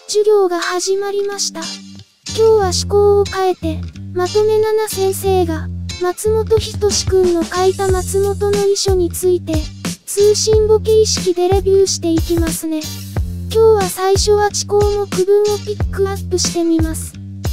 授業が始まりました。今日は趣向を変えて、まとめ7先生が、松本人志くんの書いた松本の遺書について、通信簿形式でレビューしていきますね。今日は最初は知項目文をピックアップしてみます。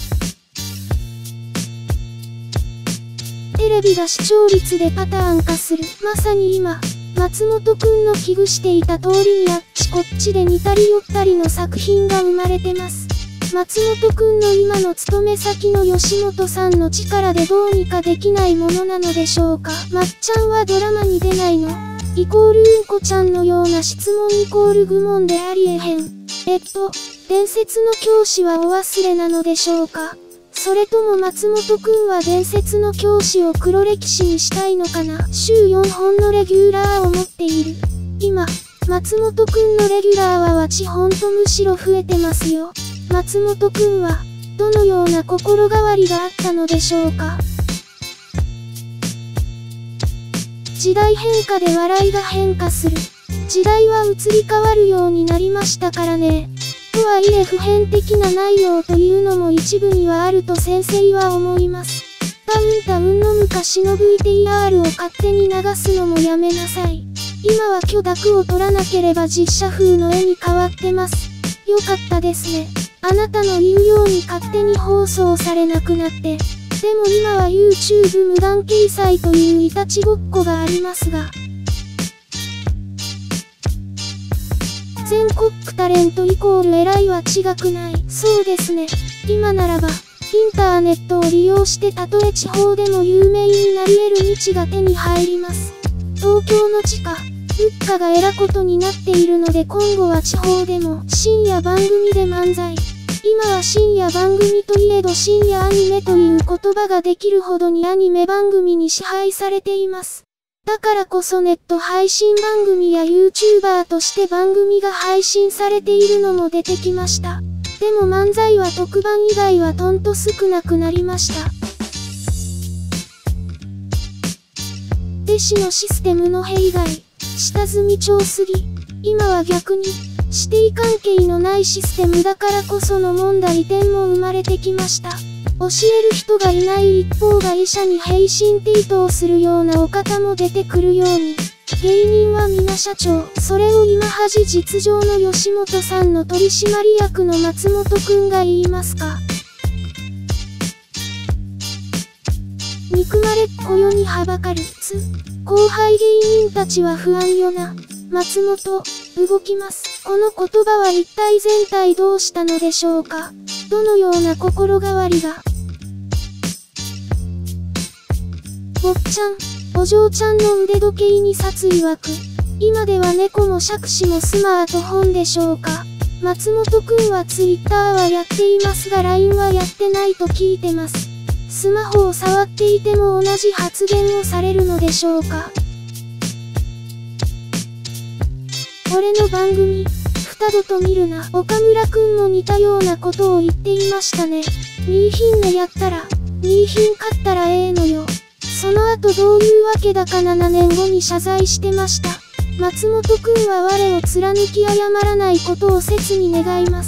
テレビが視聴率でパターン化する。まさに今、松本くんの危惧していた通りにあっちこっちで似たり寄ったりの作品が生まれてます。松本くんの今の勤め先の吉本さんの力でどうにかできないものなのでしょうか。まっちゃんはドラマに出ないの？イコールうんこちゃんのような質問イコール愚問でありえへん。伝説の教師はお忘れなのでしょうか。それとも松本くんは伝説の教師を黒歴史にしたいのかな。週4本のレギュラーを持っている。今、松本くんのレギュラーは8本とむしろ増えてますよ。松本くんは、どのような心変わりがあったのでしょうか。時代変化で笑いが変化する。時代は移り変わるようになりましたからね。とはいえ普遍的な内容というのも一部にはあると先生は思います。ダウンの昔の VTR を勝手に流すのもやめなさい。今は許諾を取らなければ実写風の絵に変わってます。よかったですね。あなたの言うように勝手に放送されなくなって。でも今は YouTube 無断掲載といういたちごっこがありますが。全国区タレントイコール偉いは違くない。そうですね。今ならば、インターネットを利用してたとえ地方でも有名になり得る道が手に入ります。東京の地価、物価がえらことになっているので今後は地方でも深夜番組で漫才。今は深夜番組といえど深夜アニメという言葉ができるほどにアニメ番組に支配されています。だからこそネット配信番組や YouTuber として番組が配信されているのも出てきました。でも漫才は特番以外はとんと少なくなりました。弟子のシステムの弊害、下積み超すぎ。今は逆に、師弟関係のないシステムだからこその問題点も生まれてきました。教える人がいない一方が医者に平身低頭するようなお方も出てくるように。芸人は皆社長。それを今恥実情の吉本さんの取締役の松本くんが言いますか。憎まれっ子よにはばかる。後輩芸人たちは不安よな。松本、動きます。この言葉は一体全体どうしたのでしょうか。どのような心変わりが。坊ちゃん、お嬢ちゃんの腕時計に殺曰く。今では猫も杓子もスマートフォンでしょうか。松本くんは Twitter はやっていますが LINE はやってないと聞いてます。スマホを触っていても同じ発言をされるのでしょうか。俺の番組、二度と見るな。岡村くんも似たようなことを言っていましたね。ミーヒンネやったら、ミーヒン買ったらええのよ。その後どういうわけだか7年後に謝罪してました。松本くんは我を貫き謝らないことを切に願います。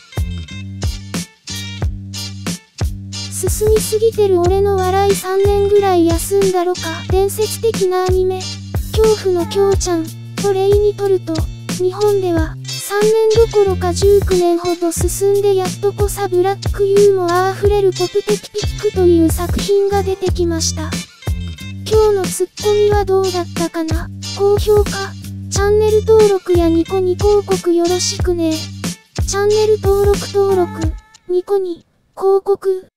進みすぎてる俺の笑い3年ぐらい休んだろか。伝説的なアニメ、恐怖のきょうちゃんと例にとると、日本では3年どころか19年ほど進んでやっとこさブラックユーモアあふれるポプテキピックという作品が出てきました。今日のツッコミはどうだったかな。高評価、チャンネル登録やニコニ広告よろしくね。チャンネル登録、ニコニ、広告。